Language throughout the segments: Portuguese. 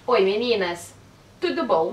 Oi meninas, tudo bom?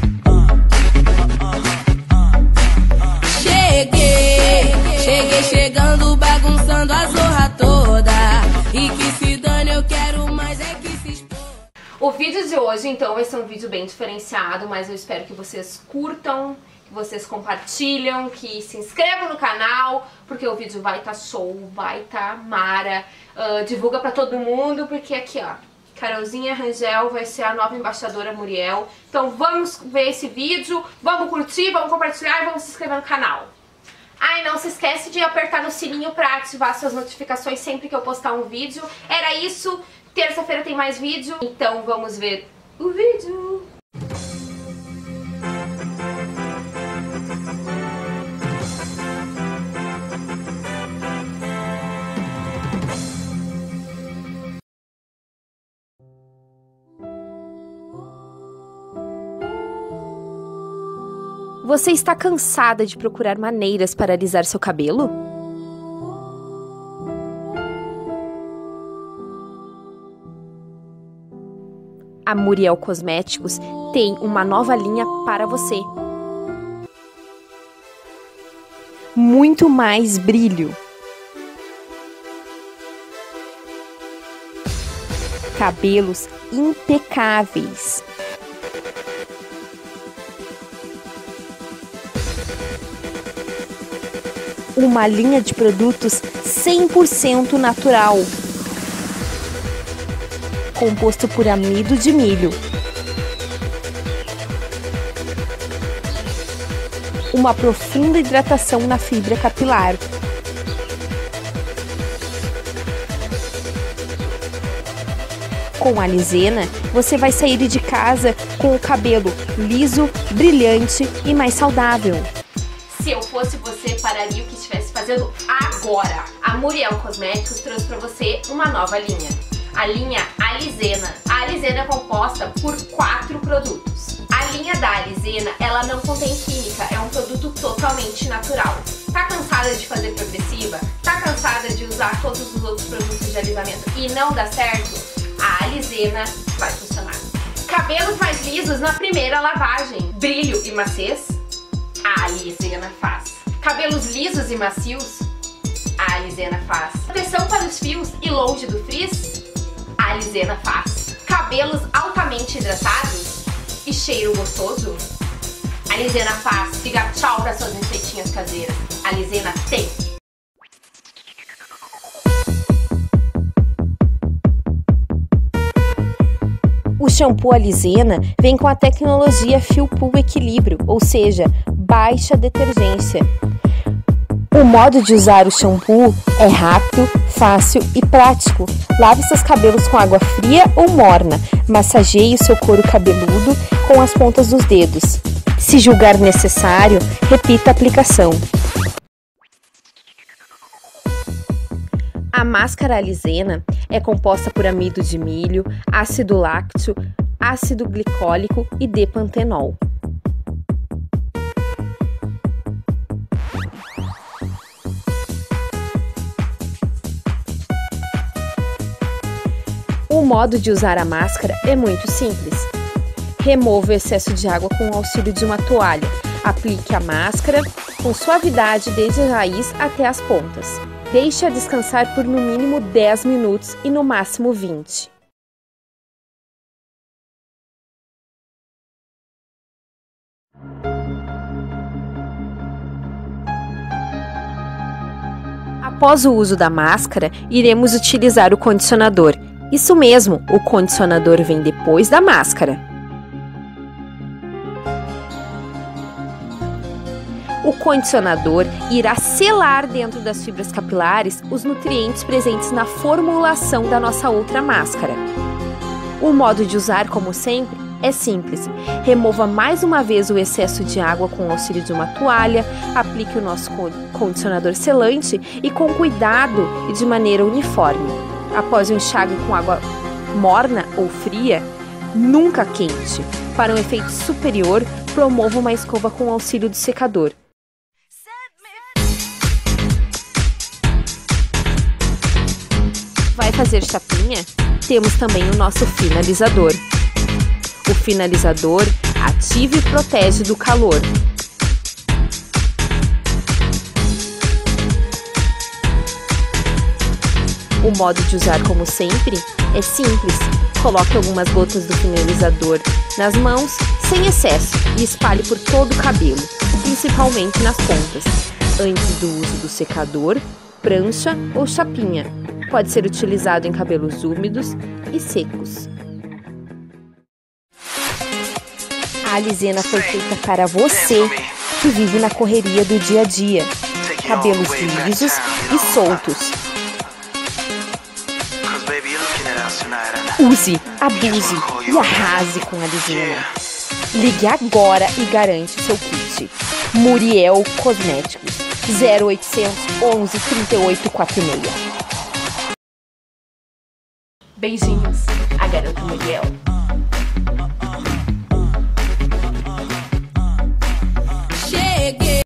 Cheguei chegando, bagunçando a zorra toda. E que se dane, eu quero mais é que se expor. O vídeo de hoje, então, vai ser um vídeo bem diferenciado, mas eu espero que vocês curtam, que vocês compartilham, que se inscrevam no canal, porque o vídeo vai estar show, vai estar mara. Divulga pra todo mundo, porque aqui, ó, Carolzinha Rangel vai ser a nova embaixadora Muriel. Então vamos ver esse vídeo, vamos curtir, vamos compartilhar e vamos se inscrever no canal. Ah, e não se esquece de apertar no sininho pra ativar suas notificações sempre que eu postar um vídeo. Era isso, terça-feira tem mais vídeo, então vamos ver o vídeo. Você está cansada de procurar maneiras para alisar seu cabelo? A Muriel Cosméticos tem uma nova linha para você. Muito mais brilho. Cabelos impecáveis. Uma linha de produtos 100% natural, composto por amido de milho. Uma profunda hidratação na fibra capilar. Com a Alisena, você vai sair de casa com o cabelo liso, brilhante e mais saudável. Se eu fosse você, pararia o que estivesse fazendo agora. A Muriel Cosméticos trouxe pra você uma nova linha. A linha Alisena. A Alisena é composta por 4 produtos. A linha da Alisena, ela não contém química, é um produto totalmente natural. Tá cansada de fazer progressiva? Tá cansada de usar todos os outros produtos de alisamento e não dá certo? A Alisena vai funcionar. Cabelos mais lisos na primeira lavagem. Brilho e maciez? A Alisena faz. Cabelos lisos e macios? A Alisena faz. Proteção para os fios e longe do frizz? A Alisena faz. Cabelos altamente hidratados e cheiro gostoso? A Alisena faz. Diga tchau para suas receitinhas caseiras. A Alisena tem. O shampoo Alisena vem com a tecnologia Fio Pool Equilíbrio, ou seja, baixa detergência. O modo de usar o shampoo é rápido, fácil e prático. Lave seus cabelos com água fria ou morna. Massageie o seu couro cabeludo com as pontas dos dedos. Se julgar necessário, repita a aplicação. A máscara Alisena é composta por amido de milho, ácido lácteo, ácido glicólico e depantenol. O modo de usar a máscara é muito simples. Remova o excesso de água com o auxílio de uma toalha. Aplique a máscara com suavidade desde a raiz até as pontas. Deixe-a descansar por no mínimo 10 minutos e no máximo 20. Após o uso da máscara, iremos utilizar o condicionador. Isso mesmo, o condicionador vem depois da máscara. O condicionador irá selar dentro das fibras capilares os nutrientes presentes na formulação da nossa outra máscara. O modo de usar, como sempre, é simples. Remova mais uma vez o excesso de água com o auxílio de uma toalha, aplique o nosso condicionador selante e com cuidado e de maneira uniforme. Após o enxágue com água morna ou fria, nunca quente. Para um efeito superior, promova uma escova com o auxílio do secador. Vai fazer chapinha? Temos também o nosso finalizador. O finalizador ativa e protege do calor. O modo de usar, como sempre, é simples. Coloque algumas gotas do finalizador nas mãos, sem excesso, e espalhe por todo o cabelo, principalmente nas pontas, antes do uso do secador, prancha ou chapinha. Pode ser utilizado em cabelos úmidos e secos. A Alisena foi feita para você, que vive na correria do dia a dia. Cabelos lisos e soltos. Use, abuse e arrase com a Alisena. Ligue agora e garante seu kit. Muriel Cosméticos, 0800 11 38 46. Beijinhos, a garota Muriel. Cheguei.